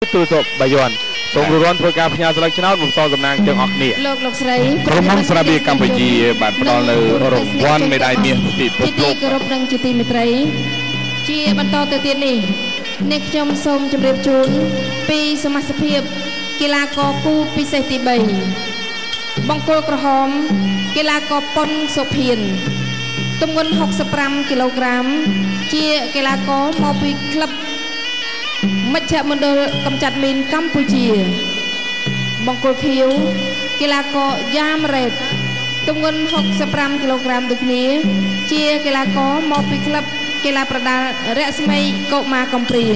ទូទៅបាយ័នសូមរំធ្វើការផ្ញើស្លឹកឆ្នោតមកសងសំណាងទាំងអស់គ្នាលោកស្រីក្រុមហ៊ុនស្រាបៀរកម្ពុជាបានផ្ដល់នៅរង្វាន់មេដាយមាសពិភពលោកគោរពនឹងជាទីមេត្រីជាបន្តទៅទៀតនេះខ្ញុំសូមជម្រាបជូនពីសមាជិកភាពកីឡាករគូពិសេសទី3បង្គោលក្រហមកីឡាករប៉ុនសុភៀនទម្ងន់65គីឡូក្រាមជាកីឡាករមកពីក្លឹបមជ្ឈមណ្ឌលកម្ចាត់មីនកម្ពុជាបង្គោលខៀវកីឡាករយ៉ាមរ៉េតទម្ងន់65គីឡូក្រាមដូចគ្នាជាកីឡាករមកពីក្លឹបកីឡាប្រដាល់រស្មីកុមារកំព្រា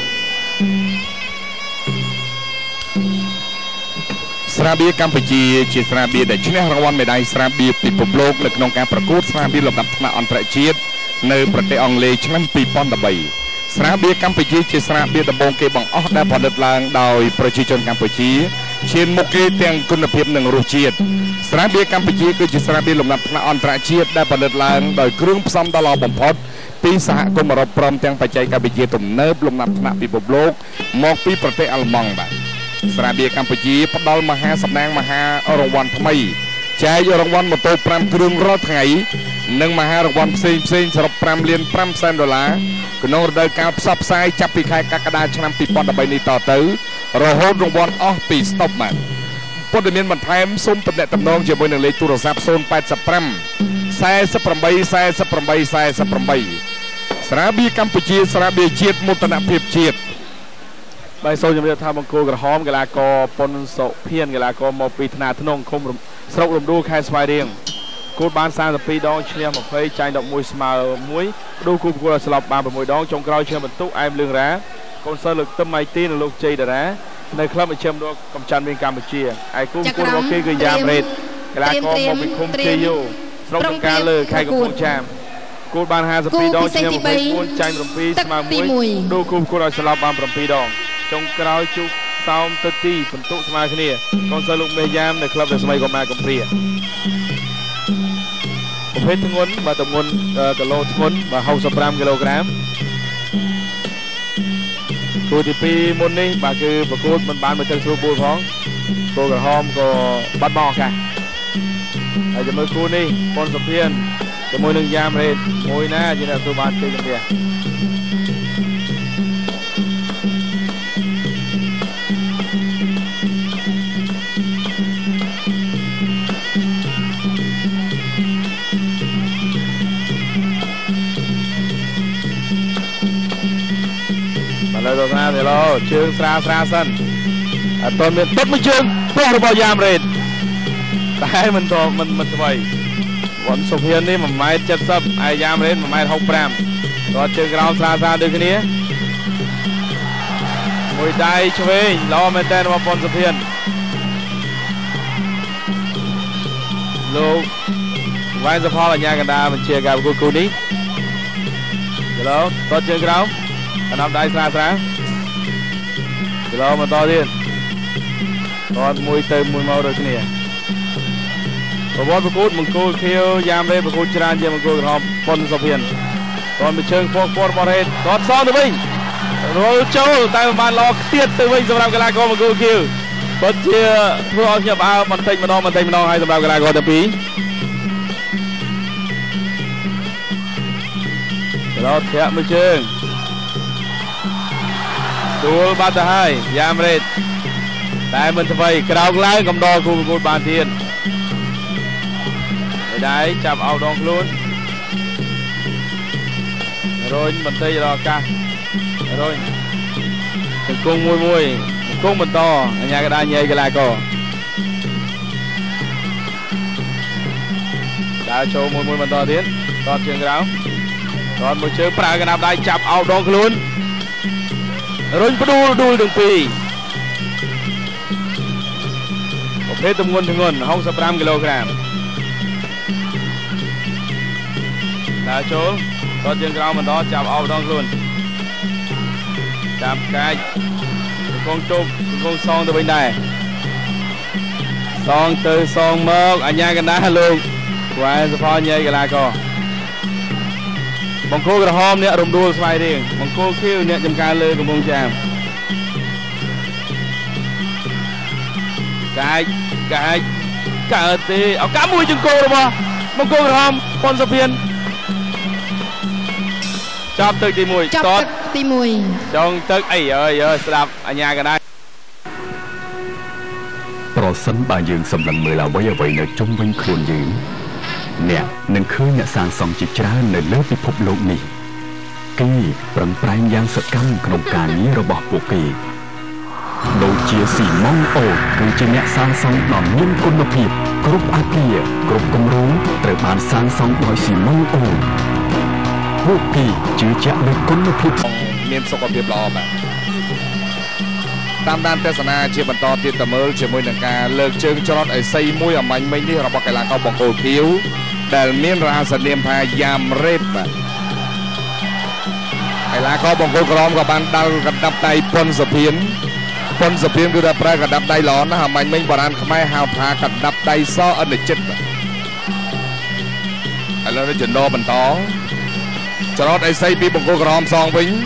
ស្រាបៀរកម្ពុជាជាស្រាបៀរដែលឈ្នះរង្វាន់មេដាយស្រាបៀរពិភពលោកនៅក្នុងការប្រកួតស្រាបៀរលំដាប់ថ្នាក់អន្តរជាតិនៅប្រទេសអង់គ្លេសឆ្នាំ2013ស្រាបៀរកម្ពុជាជាស្រាបៀរដំបូងគេបង្អស់ដែលផលិតឡើងដោយប្រជាជនកម្ពុជាឈានមុខគេទាំងគុណភាពនិងរសជាតិស្រាបៀរកម្ពុជាគឺជាស្រាបៀរលំដាប់ថ្នាក់អន្តរជាតិដែលផលិតឡើងដោយគ្រឿងផ្សំដ៏ល្អបំផុតពីសហគមន៍អឺរ៉ុបព្រមទាំងបច្ចេកវិទ្យាទំនើបលំដាប់ថ្នាក់ពិភពលោកមកពីប្រទេសអាល្លឺម៉ង់បាទស្រាបៀរកម្ពុជាផ្ដល់មហាសម្ដែងមហារង្វាន់ថ្មីចែករង្វាន់ម៉ូតូ5គ្រឿងរាល់ថ្ងៃនិងមហារង្វាន់ផ្សេងសរុប$5.5 លានក្នុងរដូវកាលផ្សព្វផ្សាយចាប់ពីខែកក្កដាឆ្នាំ2013នេះតទៅរហូតរង្វាន់អស់ពីស្តុបបាទព័ត៌មានបន្ថែមសូមទំនាក់ទំនងជាមួយនឹងលេខទូរស័ព្ទ085 48 ស្រាបៀរកម្ពុជាស្រាបៀរជាតិមោទនភាពជាតិបាទសូមជម្រាបថាបង្គោលក្រហមកីឡាករប៉ុនសុភៀនកីឡាករមកពីថ្នាលធ្នងឃុំស្រុករំដួលខេត្តស្វាយរៀងគូតបាន32ដងឈ្នះ20ចាញ់11ស្មើ1ដូរគូប្រកួតឲ្យស្លាប់បាន6ដងចុងក្រោយឈ្នះបន្ទុកអែមលឿងរ៉ាកូនសិស្សលោកទឹមម៉ៃទីនិងលោកជ័យតារានៅក្លឹបមជ្ឈមណ្ឌលកំច័ន្ទមានកម្ពុជាឯគូប្រកួតរបស់គេគឺយ៉ាមរ៉េតកីឡាករមកពីឃុំជ័យយោស្រុកដង្ការលើខេត្តកំពង់ចាមគូតបាន52ដងឈ្នះ24ចាញ់7ស្មើ1ដូរគូប្រកួតឲ្យស្លាប់បាន7ដងចុងក្រោយជុកសោមទៅទីបន្ទុកស្មើគ្នាកូនសិស្សលោកមេយ៉ាមនៅក្លឹបរស្មីកុមារកំព្រាប្រភេទធ្ងន់បាទទម្ងន់គីឡូធ្ងន់បាទ65គីឡូក្រាមគូទី2មុននេះបាទគឺប្រកួតមិនបានមកទឹកស្រួលបួលផងគោលក្រហមក៏បាត់បង់ឱកាសហើយជាមួយគូនេះប៉ុនសុភៀនជាមួយនឹងយ៉ាមរ៉េតមួយណាជាអ្នកទទួលបានជ័យជម្នះលើទៅណាទេឡូជើងស្រាសិនអត់ទាន់មានទឹកមួយជើងពោះរបស់យ៉ាមរ៉េតតែមិនស្វ័យវ៉ាន់សុភៀននេះ1.70 ម៉ែត្រហើយយ៉ាមរ៉េត1.65 ម៉ែត្រគាត់ជើងក្រោមស្រាដូចគ្នាមួយដៃឆ្វេងល្អមែនតើរបស់ប៉ុនសុភៀនលោកវ៉ៃសផលអញ្ញាកណ្ដាលបញ្ជាការប្រកួតគូនេះទេឡូគាត់ជើងក្រោមកណ្ដាប់ដៃស្រាគីឡូបន្តទៀតគាត់មួយទៅមួយមកដូចគ្នាប្រវត្តិប្រកួតមង្គលខៀវយ៉ាមរ៉េតប្រកួតច្រើនជាងមង្គលក្រហមប៉ុនសុភៀនគាត់មួយជើងពករបស់រ៉េតគាត់សងទៅវិញរលចូលតែមិនបានល្អខ្ទៀតទៅវិញសម្រាប់កីឡាករមង្គលខៀវពិតជាធ្វើឲ្យញាប់អើបន្តិចម្ដងហើយសម្រាប់កីឡាករទាំងពីរគីឡូធាក់មួយជើងដួលបាត់ទៅហើយយ៉ាមរ៉េតតែមិនស្វ័យក្រោកឡើងកំដរគូប្រកួតបានទៀតមេដៃចាប់អោដងខ្លួនរុញបន្តិចរកឱកាសរុញអង្គង់មួយអង្គង់បន្តអញ្ញាកដាញ៉ៃកីឡាករដើរចូលមួយបន្តទៀតតតជើងក្រោមតតមួយជើងប្រើកណ្ដាប់ដៃចាប់អោដងខ្លួនរុញផ្ដួលទាំងពីរប្រភេទទម្ងន់65គីឡូក្រាមដើរចូលគាត់ជើងក្រោមបន្តចាប់អោបដងខ្លួនចាប់កាច់កងជប់កងសងទៅវិញដែរសងទៅសងមកអញ្ញាកណ្ដាលលោកវ៉ែសផលញ៉ៃកីឡាករបង្គោលក្រហមអ្នករំដួលស្វាយរៀងបង្គោលខៀវអ្នកចំការលើកំពង់ចាមកាយកើតទេឱកាសមួយជង្គង់របស់បង្គោលក្រហមប៉ុនសុភានចាប់ទឹកទី1តតទី1 ចងទឹកអីអើយស្ដាប់អញ្ញាកណ្ដាលប្រសិនបើយើងសម្លឹងមើលអ្វីនៅជុំវិញខ្លួនយើងអ្នកនឹងឃើញអ្នកសាងសង់ជាច្រើននៅលើពិភពលោកនេះគេប្រឹងប្រែងយ៉ាងសកម្មក្នុងការងាររបស់ពួកគេដូចជាស៊ីម៉ុងអូគឺជាអ្នកសាងសង់ដ៏មានគុណភាពគ្រប់អគារគ្រប់គម្រោងត្រូវបានសាងសង់ដោយស៊ីម៉ុងអូពួកគេជឿជាក់លើគុណភាពមានសុខភាពល្អបាទតាមដានទស្សនាជាបន្តទៀតតមើលជាមួយនឹងការលើកជើងច្រត់អេសីមួយអមាញ់មិញនេះរបស់កីឡាករបង្គោលខៀវដែលមានរហស្សនាមថាយ៉ាមរ៉េតបាទកីឡាករបង្គោលក្រមក៏បានដាល់កណ្ដាប់ដៃប៉ុនសុភានគឺថាប្រើកណ្ដាប់ដៃល្អណាស់អមាញ់មិញបរានខ្មែរហៅថាកណ្ដាប់ដៃសអនិច្ចិតបាទឥឡូវនេះចំណោបន្តច្រត់អេសីពីបង្គោលក្រមសងវិញ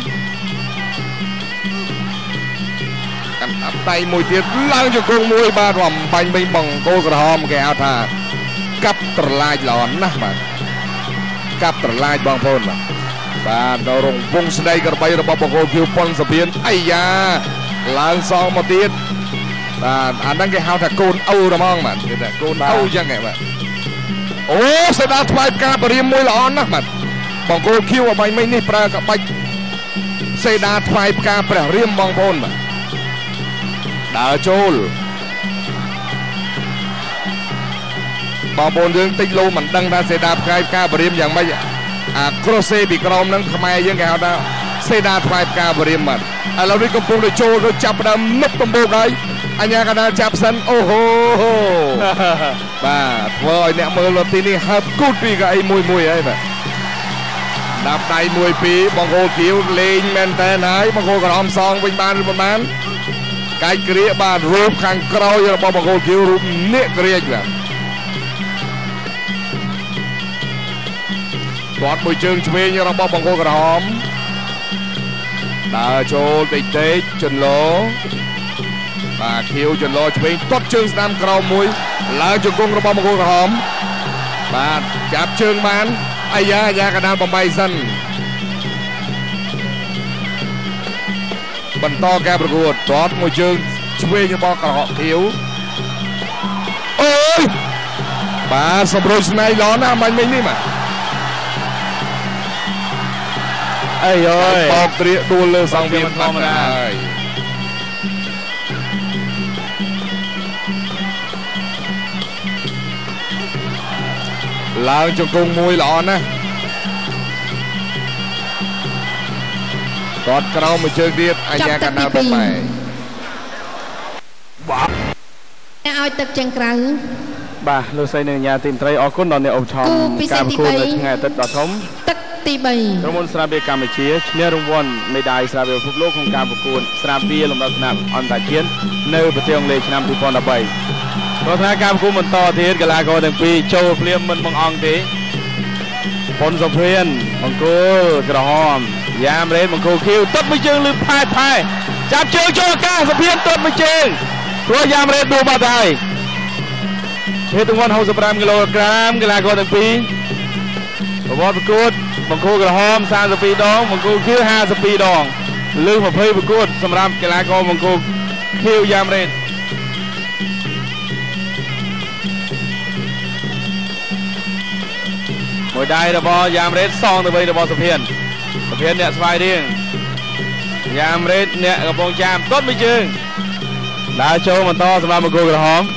កណ្ដាប់ដៃមួយទៀតឡើងជង្គង់មួយបាទអំបញ្ញមិញបង្គោលក្រហមគេហៅថាកាប់ត្រឡាចល្អណាស់បាទកាប់ត្រឡាចបងប្អូនបាទនៅរងវងស្ដីក្របីរបស់បង្គោលខៀវប៉ុនសុភានអាយ៉ាឡើងសងមកទៀតបាទអាហ្នឹងគេហៅថាកូនអូរហ្មងបាទគេថាកូនអូចឹងហ៎បាទអូសេដាថ្វាយផ្កាបរិយាមួយល្អណាស់បាទបង្គោលខៀវអបាញ់មិញនេះប្រើក្បាច់សេដាថ្វាយផ្កាព្រះរាមបងប្អូនបាទដើរចូលបងប្អូនយើងតិចលោមិនដឹងថាសេដាផ្កាយផ្កាបរិយាយ៉ាងម៉េចអាក្រូសេពីក្រមហ្នឹងខ្មែរយើងគេហៅថាសេដាថ្វាយផ្កាបរិយាបាទឥឡូវនេះកំពុងតែចូលទៅចាប់ដើមមុខដំបូកហើយអញ្ញាកណ្ដាលចាប់សិនអូហូបាទធ្វើឲ្យអ្នកមើលនៅទីនេះហើបគូតពីកៅអីមួយហើយបាទដាប់ដៃមួយពីរបង្គោលខៀវលេងមែនតើហើយបង្គោលក្រហមសងវិញបានឬមិនបានកាយគ្រាបាទរូបខាងក្រោយរបស់បង្គោលខៀវរូបនាគក្រាចបាទគាត់មួយជើងឆ្វេងរបស់បង្គោលក្រហមដើរចូលតិចជន្លោបាទខៀវចន្លោឆ្វេងទាត់ជើងស្ដាំក្រោមមួយឡើងជង្គង់របស់បង្គោលក្រហមបាទចាប់ជើងបានអាយ៉ាកណ្ដាលបំបីសិនបន្តការប្រកួតទាត់មួយជើងឆ្វេងរបស់ក្រហមខៀវអូយបាទសម្រួលស្នៃល្អណាស់បាញ់មិញនេះបាទអីអើយបោកត្រៀកដួលលើសង្វៀនធម្មតាហើយឡើងជង្គង់មួយល្អណាស់គាត់ក្រោមមួយជើងទៀតអាយ៉ាកណ្ដាលបំបែបាទអ្នកឲ្យទឹកជើងក្រៅបាទលោកស្រីនិងអាញាទីមត្រីអរគុណដល់អ្នកឧបត្ថម្ភការប្រកួតនៅថ្ងៃអាទិត្យដ៏ធំទឹកទី3 ក្រុមហ៊ុនស្រាបៀរកម្ពុជាឈ្នះរង្វាន់មេដាយស្រាបៀរពិភពលោកក្នុងការប្រកួតស្រាបៀរលំដាប់ថ្នាក់អន្តរជាតិនៅប្រទេសអង់គ្លេសឆ្នាំ2013ព្រោះថាការប្រកួតបន្តទៀតកីឡាករទាំងពីរចូលភ្លាមមិនបង្អង់ទេប៉ុនសុភានបង្គោលក្រហមយ៉ាមរ៉េតបង្គោលខៀវទាត់មួយជើងលឺផែចាប់ជើងចូលអាកាសសុភានទាត់មួយជើងព្រោះយ៉ាមរ៉េតដួលបាត់ហើយហេតុទង្វើ65គីឡូក្រាមកីឡាករទាំងពីរប្រវត្តិប្រកួតបង្គោលក្រហម32ដងបង្គោលខៀវ52ដងលើ20ប្រកួតសម្រាប់កីឡាករបង្គោលខៀវយ៉ាមរ៉េតមួយដៃរបស់យ៉ាមរ៉េតសងទៅវិញរបស់សុភានអ្នកស្វាយរៀងយ៉ាមរ៉េតអ្នកកំពុងចាំទាត់មួយជើងដើរចូលបន្តសម្រាប់បង្គោលក្រហម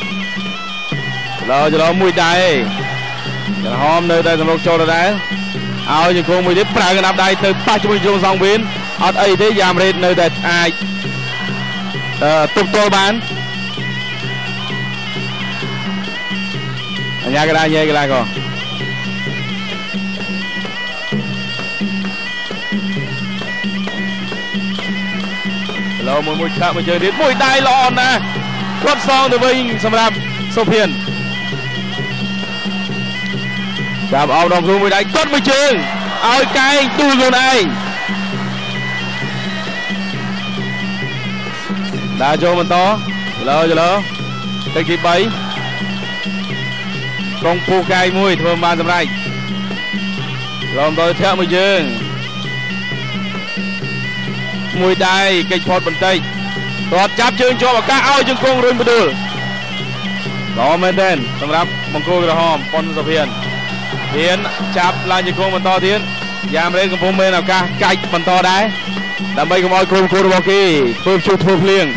ចលោមួយដៃក្រហមនៅតែសម្រុកចូលដដែលឲ្យជង្គង់មួយទៀតប្រើកណ្ដាប់ដៃទៅប៉ះជាមួយជង្គង់សងវៀនអត់អីទេយ៉ាមរ៉េតនៅតែអាចទប់ទល់បានអញ្ញាកណ្ដាលញ៉ៃកីឡាករមួយឆាក់មួយជើងទៀតមួយដៃល្អណាស់គាត់សងទៅវិញសម្រាប់សុភានចាប់អោបដងខ្លួនមួយដៃគាត់មួយជើងឲ្យកែងទូលខ្លួនឯងដើរចូលបន្តចលោទឹកទី3កងពូកាយមួយធ្វើបានសម្រេចឡំដល់ធាក់មួយយើងមួយដៃកិច្ចផុតបន្តិចគាត់ចាប់ជើងជាប់ឱកាសឲ្យជង្គង់រុញបដួលល្អមែនទែនសម្រាប់បង្គោលក្រហមប៉ុនសុភានហ៊ានចាប់ឡើងជង្គង់បន្តទៀតយ៉ាមរ៉េកំពុងមានឱកាសកាច់បន្តដែរដើម្បីកុំឲ្យក្រុមគូរបស់គេធ្វើជួបធ្វើភ្លៀង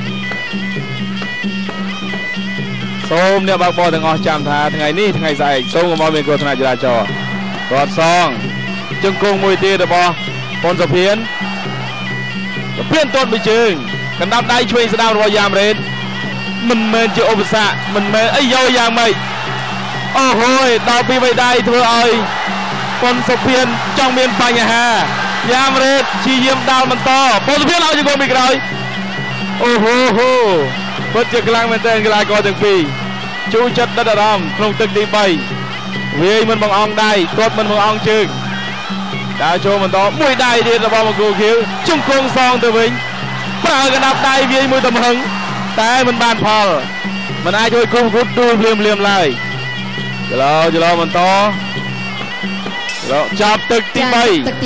សូមអ្នកបើកបរទាំងអស់ចាំថាថ្ងៃនេះថ្ងៃស្អែកសូមកុំឲ្យមានគ្រោះថ្នាក់ចរាចរណ៍គាត់សងជង្គង់មួយទៀតរបស់ប៉ុនសុភានទាត់មួយជើងកណ្ដាប់ដៃឆ្វេងស្ដាំរបស់យ៉ាមរ៉េតមិនមែនជាឧបសគ្គមិនមែនអីយោយ៉ាងម៉េចអូហូយដល់ពីបីដៃធ្វើឲ្យប៉ុនសុភានចង់មានបញ្ហាយ៉ាមរ៉េតព្យាយាមដាល់បន្តប៉ុនសុភានឲ្យជង្គង់ពីក្រោយអូហូពិតជាខ្លាំងមែនទែនកីឡាករទាំងពីរជួចិត្តដិតអារម្មណ៍ក្នុងទឹកទី3វាយមិនបង្អង់ដៃទាត់មិនបង្អង់ជើងដើរចូលបន្តមួយដៃទៀតរបស់មកគូខៀវជង្គង់សងទៅវិញប្រើកណ្ដាប់ដៃវាយមួយទំហឹងតែមិនបានផលមិនអាចជួយគុំគូតដួលភ្លាមឡើយចលោបន្តចាប់ទឹកទី3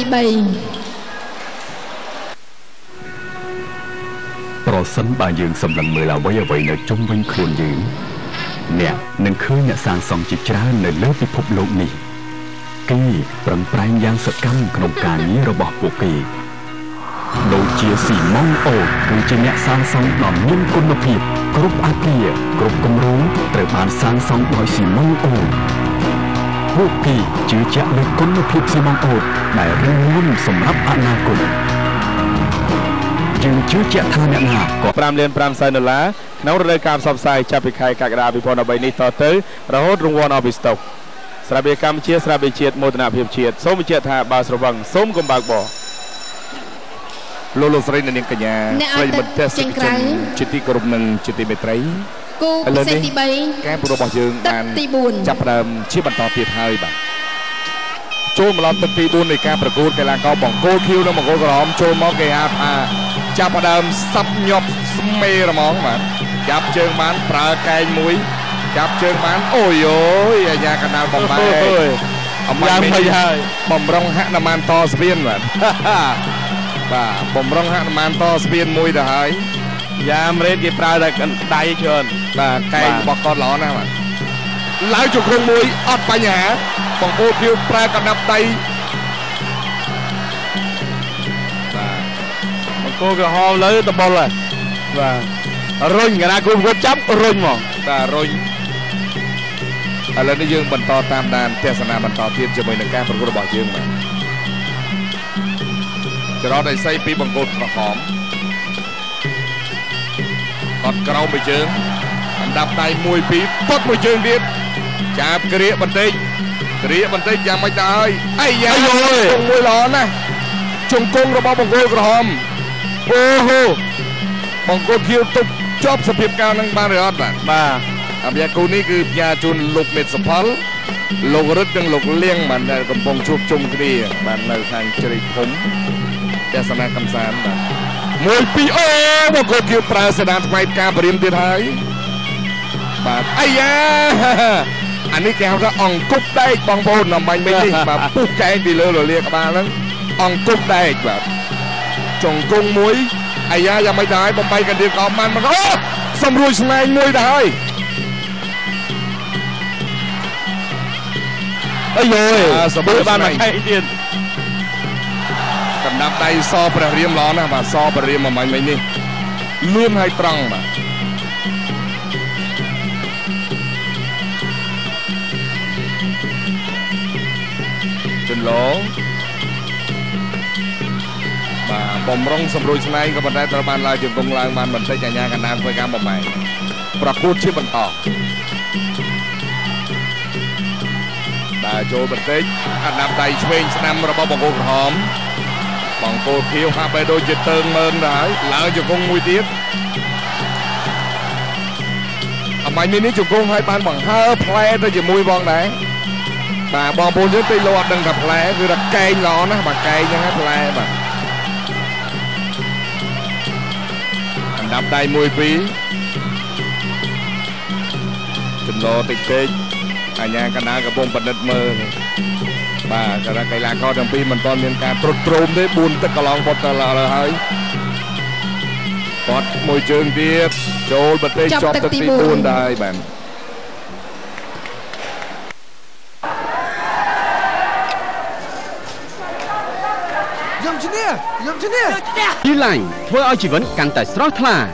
ប្រសិនបើយើងសម្លឹងមើលអ្វីនៅជុំវិញខ្លួនយើងអ្នកនឹងឃើញអ្នកសាងសង់ជាច្រើននៅលើពិភពលោកនេះគេប្រឹងប្រែងយ៉ាងសកម្មក្នុងការងាររបស់ពួកគេដូចជាស៊ីម៉ុងអូគឺជាអ្នកសាងសង់ដ៏មានគុណភាពគ្រប់អគារគ្រប់គម្រោងត្រូវបានសាងសង់ដោយស៊ីម៉ុងអូពួកគេជឿជាក់លើគុណភាពស៊ីម៉ុងអូដែលរឹងមាំសម្រាប់អនាគតយើងជឿជាក់ថាអ្នកណាក៏ $5 លានក្នុងរដូវកាលផ្សព្វផ្សាយចាប់ពីខែកក្កដា2013នេះតទៅរហូតរង្វាន់អប៊ីស្តុកស្រាបៀរកម្ពុជាស្រាបៀរជាតិមោទនភាពជាតិសូមបញ្ជាក់ថាបើស្រវឹងសូមកុំបើកបរលោកស្រីនាងកញ្ញាប្រិយមិត្តទេសនិកជនជាទីគោរពនិងជាទីមេត្រីគូពិសេសទី3 ការប្ររបស់យើងបានចាប់ផ្ដើមជាបន្តទៀតហើយបាទចូលមកដល់ទឹកទី4នៃការប្រកួតកីឡាករបង្គោលខៀវនិងបង្គោលក្រហមចូលមកគេហៅថាចាប់ផ្ដើមសាប់ញាប់ស្មេរហ្មងបាទចាប់ជើងបានប្រើកែងមួយចាប់ជើងបានអូយអាយ៉ាកណ្ដាលបំបែអមយ៉ាងមិនហើយបំរុងហនុមានតស្ពានបាទបាទបំរុងហនុមានតស្ពានមួយទៅហើយយ៉ាមរ៉េតគេប្រើតែដៃច្រើនបាទកែងរបស់គាត់ល្អណាស់បាទឡើងជង្គង់មួយអត់បញ្ហាបង្គោលខៀវប្រើកណ្ដាប់ដៃបាទបង្គោលក្រហមលើដបល់ហើយបាទរុញកណាគូគាត់ចាប់រុញមកបាទរុញឥឡូវនេះយើងបន្តតាមដានទស្សនាបន្តទៀតជាមួយនឹងការប្រកួតរបស់យើងបាទចរន្តដៃស័យពីបង្គោលក្រហមគាត់ក្រោមមួយជើងអណ្ដាប់ដៃ1 2ពុតមួយជើងទៀតចាប់ក្រៀកបន្តិចយ៉ាងម៉េចទៅហើយអាយ៉ាជង្គង់មួយល្អណាស់ជង្គង់របស់បង្គោលក្រហមអូហូបង្គោលខៀវទប់ជាប់សភាពការនឹងបានឬអត់បាទអភិយាគូនេះគឺផ្ញើជូនលោកមេតសផលលោករឹតនិងលោកលៀងបានដែលកំពុងជួបជុំគ្នាបាននៅខាងជ្រៃធំទស្សនាកំសាន្តបាទ1 2អូបង្គោលខៀវប្រើសេនាថ្មីការព្រាមទៀតហើយបាទអាយ៉ាអានេះគេហៅថាអង្គប់ដែកបងប្អូនអំបញ្ញមិញនេះបាទពុះកែងពីលើរលាក្បាលហ្នឹងអង្គប់ដែកបាទចង្គង់មួយអាយ៉ាយ៉ាងម៉េចដែរបំបីកណ្ដៀលក៏បានមកអូសម្រួលស្នែងមួយដែរហើយអាយសម្រួលបានមកឯទៀតកណ្ដាប់ដៃសព្រះរាមល្អណាស់បាទសព្រះរាមអំបញ្ញមិញនេះលឿនហើយត្រង់បាទចន្លោបាទបំរុងសម្រួលស្នែងក៏ប៉ុន្តែត្រូវបានឡើងជង្គង់ឡើងបានបន្តិចអាញាកណ្ដាលធ្វើការបំបែកប្រកួតជាបន្តចូលបន្តិចអាដាប់ដៃឆ្វេងស្ដាំរបស់បង្គោលក្រហមបង្គោលខៀវហាក់បីដូចជាតើងមើលដែរឡើងជង្គង់មួយទៀតអមាញ់នេះជង្គង់ឲ្យបានបង្ហើផ្លែទៅជាមួយបងដែរបាទបងប្អូនយើងពេលលោកអត់ដឹងថាផ្លែគឺថាកែងល្អណាស់បាទកែងហ្នឹងហ្នឹងផ្លែបាទអណ្ដាប់ដៃ1 2 ចំឡតិចពេកអាញាកណ្ដាលកំពុងបណិតមើលបាទកីឡាករទាំងពីរមិនទាន់មានការត្រុតត្រោមទេ4ទឹកកន្លងផុតទៅហើយគាត់មួយជើងទៀតចូលប្រទេសជាប់ទឹកទី4ដែរបាទខ្ញុំឈ្នះទីឡាញធ្វើឲ្យជីវិតកាន់តែស្រស់ថ្លា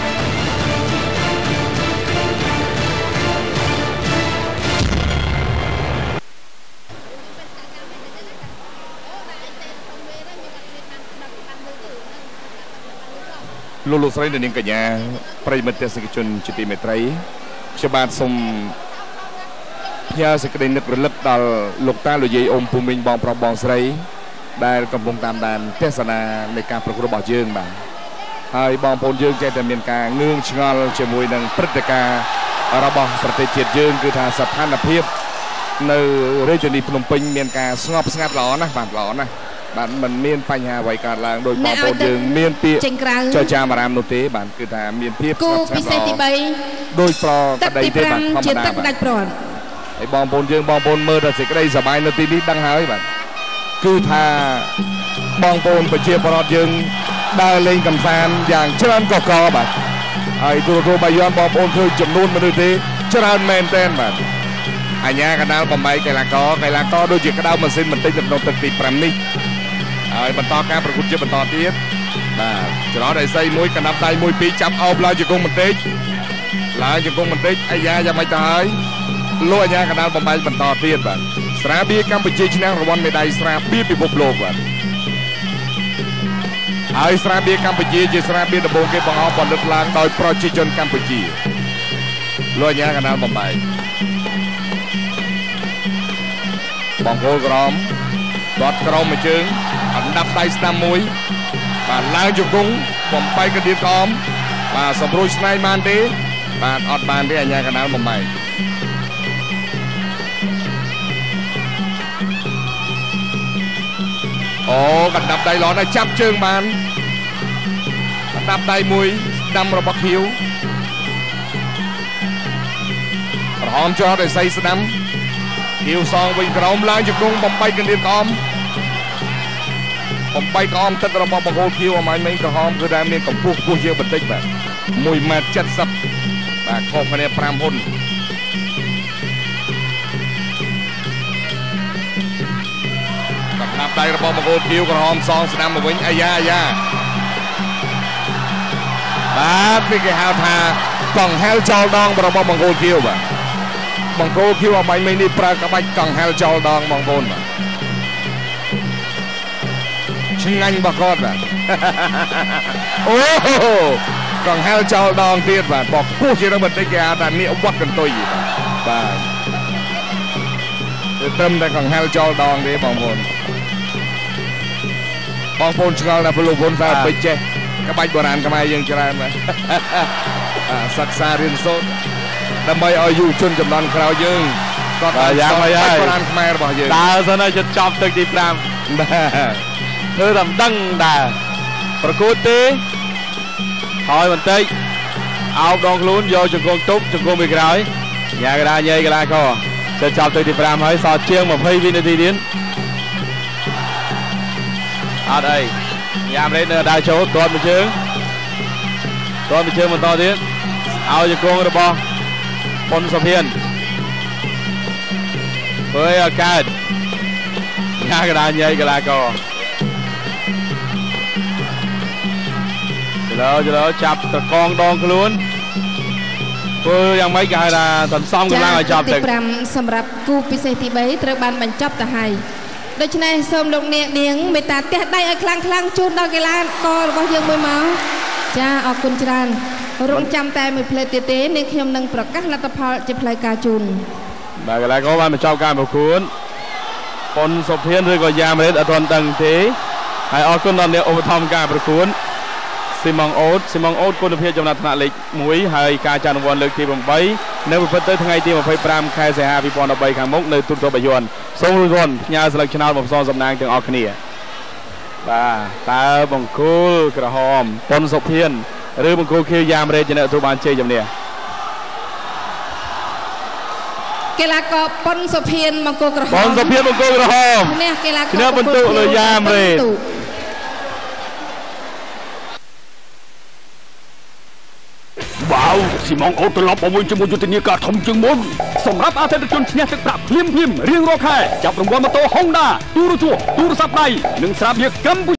លោកស្រីនាងកញ្ញាប្រិយមិត្តទេសនិកជនជាទីមេត្រីខ្ញុំបាទសូមផ្ញើសេចក្តីនឹករលឹកដល់លោកតាលោកយាយអ៊ំពូមីងបងប្រុសបងស្រីដែលកំពុងតាមដានទស្សនានៃការប្រកួតរបស់យើងបាទហើយបងប្អូនយើងចេះតែមានការងឿងឆ្ងល់ជាមួយនឹងព្រឹត្តិការណ៍របស់ប្រទេសជាតិយើងគឺថាស្ថានភាពនៅរាជធានីភ្នំពេញមានការស្ងប់ស្ងាត់ល្អណាស់បាទល្អណាស់បាទមិនមានបញ្ហាអ្វីកើតឡើងដោយបងប្អូនយើងមានពាក្យចរចាអារ៉ាមនោះទេបាទគឺថាមានភាពស្ងប់ស្ងាត់ល្អពិសេសទី3ដោយប្រក្តីទេបាទធម្មតាបាទហើយបងប្អូនយើងបងប្អូនមើលតែសេចក្តីសប្បាយនៅទីនេះដឹងហើយបាទគឺថាបងប្អូនប្រជាពលរដ្ឋយើងដើរលេងកម្សាន្តយ៉ាងច្រើនកកបាទហើយទូរទស្សន៍បាយ័នបងប្អូនឃើញចំនួនមនុស្សទេច្រើនមែនទែនបាទអាញាកណ្ដាលបំបីកីឡាករដូចជាក្តៅម៉ាស៊ីនបន្តិចនៅក្នុងទឹកទី5នេះហើយបន្តការប្រកួតជាបន្តទៀតបាទច្រត់អេសីមួយកណ្ដាប់ដៃមួយពីរចាប់អោបឡើងជង្គង់បន្តិចអាយ៉ាយ៉ាងម៉េចទៅហើយលោកអាញាកណ្ដាលបំបីបន្តទៀតបាទស្រាបៀរកម្ពុជាឈ្នះរង្វាន់មេដាយស្រាបៀរពិភពលោកបាទហើយស្រាបៀរកម្ពុជាជាស្រាបៀរដំបូងគេបង្អស់ផលិតឡើងដោយប្រជាជនកម្ពុជាលោកអាញាកណ្ដាលបំបីបងប្អូនក្រមគាត់ក្រមមួយជើងអណ្ដាប់ដៃស្ដាំមួយបាទឡើងជង្គង់បំបីកណ្ដៀតក្រមបាទសម្រួលស្នៃបានទេបាទអត់បានទេអាញាកណ្ដាលបំបីអូកណ្ដាប់ដៃល្អណាស់ចាប់ជើងបានកណ្ដាប់ដៃមួយស្ដាំរបស់ខៀវក្រហមចោលដោយសៃស្ដាំខៀវសងវិញក្រោមឡើងជង្គង់បំបីកណ្ដៀតក្រមបំបីក្រមទឹករបស់បង្គោលខៀវអមាញ់មិញក្រហមគឺដែលមានកម្ពស់ខ្ពស់ជាងបន្តិចបាទ1.70 ម៉ែត្របាទខុសគ្នា5ហ៊ុនដៃរបស់បង្គោលខៀវក្រហមសងស្ដាំមកវិញអាយ៉ាបាទនេះគេហៅថាកង្ហែលចោលដងរបស់បង្គោលខៀវបាទបង្គោលខៀវអបាញ់មិញនេះប្រើក្បាច់កង្ហែលចោលដងបងប្អូនបាទឆ្ងាញ់របស់គាត់បាទអូកង្ហែលចោលដងទៀតបាទបោះខ្ពស់ជាងបន្តិចគេហៅថានេះវត្តកន្ទុយបាទគឺត្រឹមតែកង្ហែលចោលដងទេបងប្អូនឆ្ងល់ណាស់ពលវុនថាពេជ្រចេះក្បាច់បុរាណខ្មែរយើងច្រើនណាស់សិក្សារៀនសូត្រដើម្បីឲ្យយុវជនចំនួនក្រោយយើងគាត់យ៉ាងម៉េចហើយបុរាណខ្មែររបស់យើងដើរសិនឲ្យជិតចប់ទឹកទី5បាទធ្វើតែមិនដឹងដែរប្រកួតទេហើយបន្តិចអោបដងខ្លួនយកជង្គង់ទប់ជង្គង់ពីក្រោយញ៉ាកដាញ៉ៃកីឡាករជិតចប់ទឹកទី5ហើយសល់ជាង20វិនាទីទៀតអត់អីយ៉ាមរ៉េតនៅដើរចូលទាត់មួយជើងបន្តទៀតឲ្យជង្គង់របស់ប៉ុនសុភានធ្វើឲ្យអត់កើតញ៉ាកដាញ៉ៃកីឡាករចលោចាប់ត្រកងដងខ្លួនធ្វើយ៉ាងម៉េចគេហៅថាសន្សំកម្លាំងឲ្យចាប់ទឹកទី5សម្រាប់គូពិសេសទី3ត្រូវបានបញ្ចប់ទៅហើយដូច្នេះសូមលោកនាងមេត្តាទះដៃឲ្យខ្លាំងជូនដល់កីឡាកររបស់យើងមួយមកចាអរគុណច្រើនរងចាំតែមួយផ្លេតទៀតទេនាងខ្ញុំនឹងប្រកាសលទ្ធផលជាផ្លូវការជូនបាទកីឡាករបានបញ្ចប់ការប្រកួតប៉ុនសុភានឬក៏យ៉ាមរ៉េតអត់ទាន់ដឹងទេហើយអរគុណដល់អ្នកឧបត្ថម្ភការប្រកួតស៊ីម៉ងអូតគុណភាពចំណាត់ថ្នាក់លេខ1ហើយការចាត់រង្វាន់លើកទី8នៅប្រព្រឹត្តទៅថ្ងៃទី25ខែសីហា2013ខាងមុខនៅទូរទស្សន៍បាយ័នសូមរង្វាន់ផ្ញើស្លឹកឆ្នោតមកផ្សងសំណាងទាំងអស់គ្នាបាទតើបង្គោលក្រហមប៉ុនសុភានឬបង្គោលខៀវយ៉ាមរ៉េតជាអ្នកទទួលបានជ័យជំនះកីឡាករប៉ុនសុភានបង្គោលក្រហមប៉ុនសុភានបង្គោលក្រហមនេះកីឡាករឈ្នះបន្ទុកលើយ៉ាមរ៉េត Wow, si mong ô tô lọc vào môi trường mộtยุทธនាការធំជាងមុនសម្រាប់អតិថិជនឈ្នះទឹកប្រាក់ភ្លាមរៀងរាល់ខែចាប់រង្វាន់ម៉ូតូ Honda ទូរទស្សន៍ទូរស័ព្ទដៃនិងស្រាបៀរកម្ពុជា